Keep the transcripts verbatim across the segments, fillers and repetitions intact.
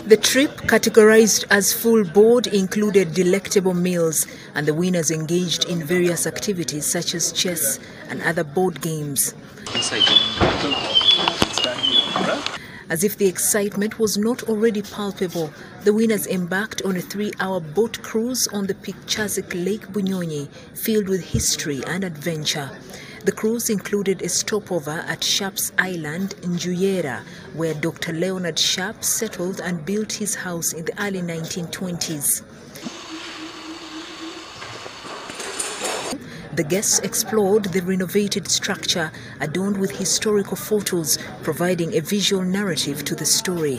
The trip, categorized as full board, included delectable meals, and the winners engaged in various activities such as chess and other board games. As if the excitement was not already palpable, the winners embarked on a three-hour boat cruise on the picturesque Lake Bunyonyi, filled with history and adventure. The cruise included a stopover at Sharp's Island in Njuyera, where Doctor Leonard Sharp settled and built his house in the early nineteen twenties. The guests explored the renovated structure, adorned with historical photos, providing a visual narrative to the story.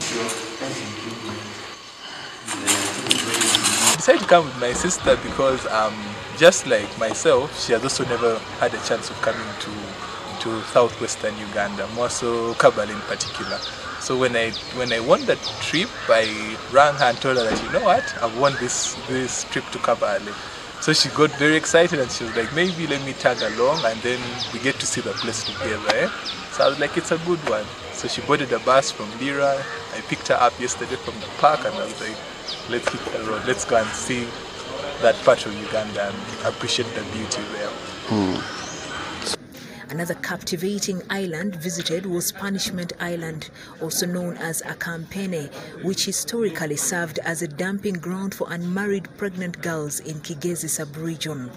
I decided to come with my sister because, um, just like myself, she has also never had a chance of coming to to southwestern Uganda, more so Kabale in particular. So when I when I won that trip, I rang her and told her that, you know what, I've won this this trip to Kabale. So she got very excited and she was like, maybe let me tag along and then we get to see the place together. Eh? So I was like, it's a good one. So she boarded a bus from Lira. I picked her up yesterday from the park and I was like, let's hit the road, let's go and see that part of Uganda and appreciate the beauty there. Mm. Another captivating island visited was Punishment Island, also known as Akampene, which historically served as a dumping ground for unmarried pregnant girls in Kigezi sub-region.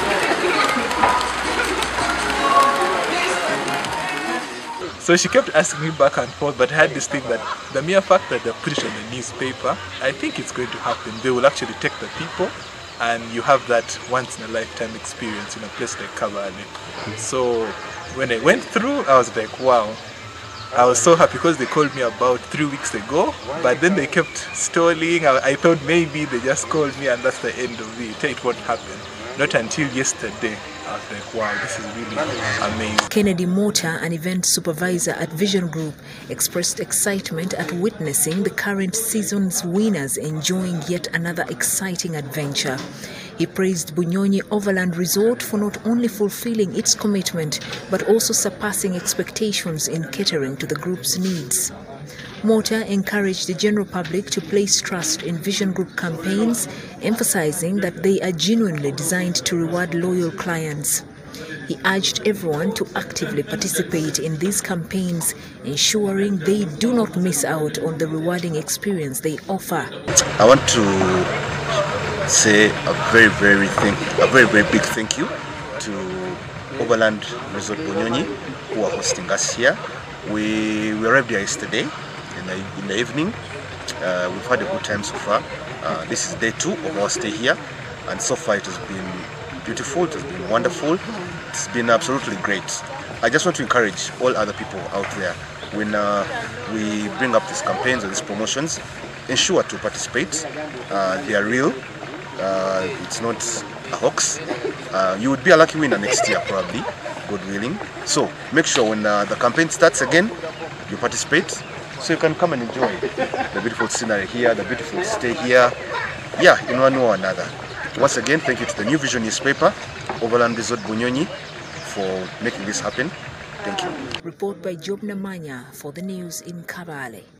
So she kept asking me back and forth, but I had this thing that the mere fact that they put it on the newspaper, I think it's going to happen. They will actually take the people and you have that once in a lifetime experience in a place like Kabale. So when I went through, I was like, wow. I was so happy because they called me about three weeks ago, but then they kept stalling. I, I thought maybe they just called me and that's the end of it. It won't happen. Not until yesterday. I was like, wow, this is really amazing. Kennedy Mota, an event supervisor at Vision Group, expressed excitement at witnessing the current season's winners enjoying yet another exciting adventure. He praised Bunyonyi Overland Resort for not only fulfilling its commitment, but also surpassing expectations in catering to the group's needs. Mota encouraged the general public to place trust in Vision Group campaigns, emphasizing that they are genuinely designed to reward loyal clients. He urged everyone to actively participate in these campaigns, ensuring they do not miss out on the rewarding experience they offer. I want to say a very, very thank, a very, very big thank you to Overland Resort Bunyonyi, who are hosting us here. We, we arrived here yesterday. In the, in the evening. Uh, we've had a good time so far. Uh, this is day two of our stay here, and so far it has been beautiful, it has been wonderful, it's been absolutely great. I just want to encourage all other people out there, when uh, we bring up these campaigns or these promotions, ensure to participate. Uh, they are real, uh, it's not a hoax. Uh, you would be a lucky winner next year probably, God willing. So make sure when uh, the campaign starts again, you participate. So you can come and enjoy the beautiful scenery here, the beautiful stay here, yeah, in one way or another. Once again, thank you to the New Vision newspaper, Overland Resort Bunyonyi, for making this happen. Thank you. Report by Job Namanya for the news in Kabale.